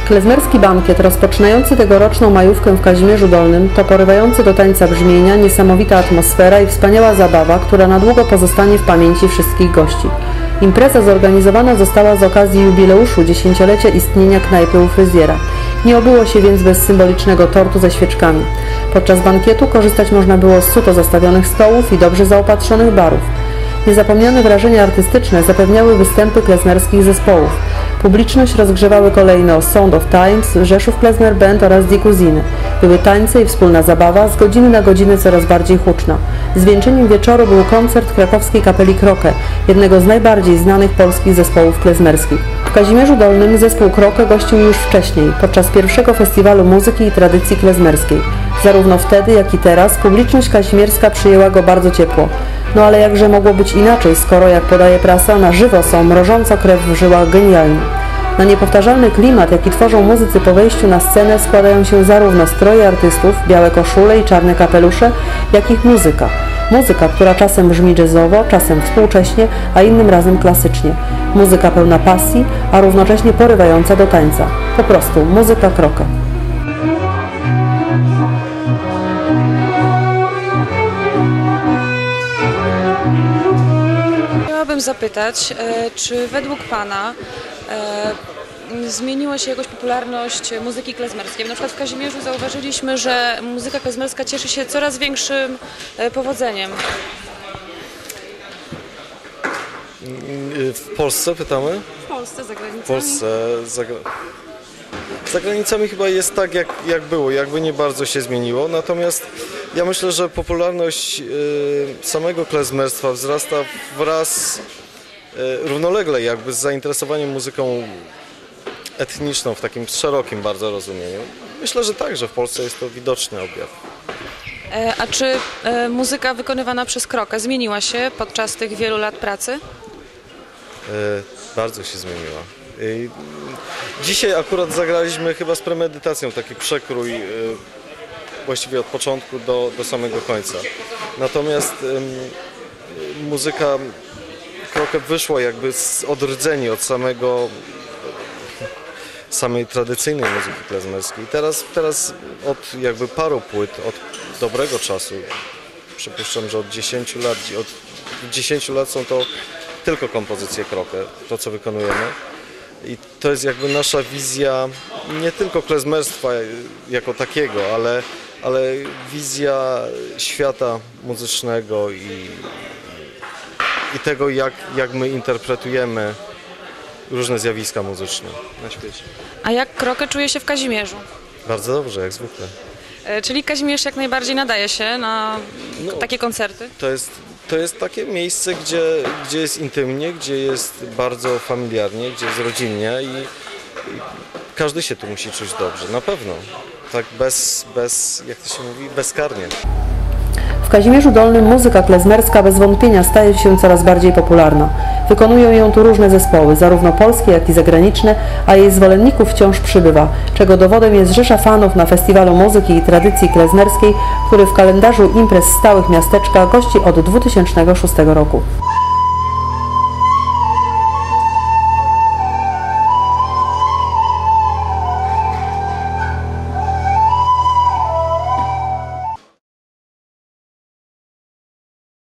Klezmerski bankiet rozpoczynający tegoroczną majówkę w Kazimierzu Dolnym to porywający do tańca brzmienia, niesamowita atmosfera i wspaniała zabawa, która na długo pozostanie w pamięci wszystkich gości. Impreza zorganizowana została z okazji jubileuszu 10-lecia istnienia knajpy u fryzjera. Nie obyło się więc bez symbolicznego tortu ze świeczkami. Podczas bankietu korzystać można było z suto zastawionych stołów i dobrze zaopatrzonych barów. Niezapomniane wrażenia artystyczne zapewniały występy klezmerskich zespołów. Publiczność rozgrzewały kolejno Sound of Times, Rzeszów Klezmer Band oraz Die Cousine. Były tańce i wspólna zabawa, z godziny na godzinę coraz bardziej huczna. Zwieńczeniem wieczoru był koncert krakowskiej kapeli Kroke, jednego z najbardziej znanych polskich zespołów klezmerskich. W Kazimierzu Dolnym zespół Kroke gościł już wcześniej, podczas pierwszego festiwalu muzyki i tradycji klezmerskiej. Zarówno wtedy, jak i teraz publiczność kazimierska przyjęła go bardzo ciepło. No ale jakże mogło być inaczej, skoro, jak podaje prasa, na żywo są mrożąco krew w żyłach genialni. Na niepowtarzalny klimat, jaki tworzą muzycy po wejściu na scenę, składają się zarówno stroje artystów, białe koszule i czarne kapelusze, jak i muzyka. Muzyka, która czasem brzmi jazzowo, czasem współcześnie, a innym razem klasycznie. Muzyka pełna pasji, a równocześnie porywająca do tańca. Po prostu muzyka Kroke. Chciałabym zapytać, czy według Pana zmieniła się jakoś popularność muzyki klezmerskiej? Na przykład w Kazimierzu zauważyliśmy, że muzyka klezmerska cieszy się coraz większym powodzeniem. W Polsce pytamy? W Polsce, za granicami? W Polsce, za granicami chyba jest tak, jak było, jakby nie bardzo się zmieniło. Natomiast ja myślę, że popularność samego klezmerstwa wzrasta wraz równolegle jakby z zainteresowaniem muzyką etniczną w takim szerokim bardzo rozumieniu. Myślę, że tak, że w Polsce jest to widoczny objaw. A czy muzyka wykonywana przez Kroke zmieniła się podczas tych wielu lat pracy? Bardzo się zmieniła. Dzisiaj akurat zagraliśmy chyba z premedytacją taki przekrój właściwie od początku do samego końca. Natomiast muzyka Kroke wyszła jakby z odrdzeni od samej tradycyjnej muzyki klezmerskiej. Teraz od jakby paru płyt, od dobrego czasu, przypuszczam, że od 10 lat są to tylko kompozycje Kroke, to co wykonujemy. I to jest jakby nasza wizja nie tylko klezmerstwa jako takiego, ale wizja świata muzycznego i tego, jak my interpretujemy różne zjawiska muzyczne na świecie. A jak Kroke czuje się w Kazimierzu? Bardzo dobrze, jak zwykle. Czyli Kazimierz jak najbardziej nadaje się na takie koncerty? To jest takie miejsce, gdzie jest intymnie, gdzie jest bardzo familiarnie, gdzie jest rodzinnie i każdy się tu musi czuć dobrze, na pewno. Tak jak to się mówi, bezkarnie. W Kazimierzu Dolnym muzyka klezmerska bez wątpienia staje się coraz bardziej popularna. Wykonują ją tu różne zespoły, zarówno polskie, jak i zagraniczne, a jej zwolenników wciąż przybywa, czego dowodem jest rzesza fanów na Festiwalu Muzyki i Tradycji Klezmerskiej, który w kalendarzu imprez stałych miasteczka gości od 2006 roku.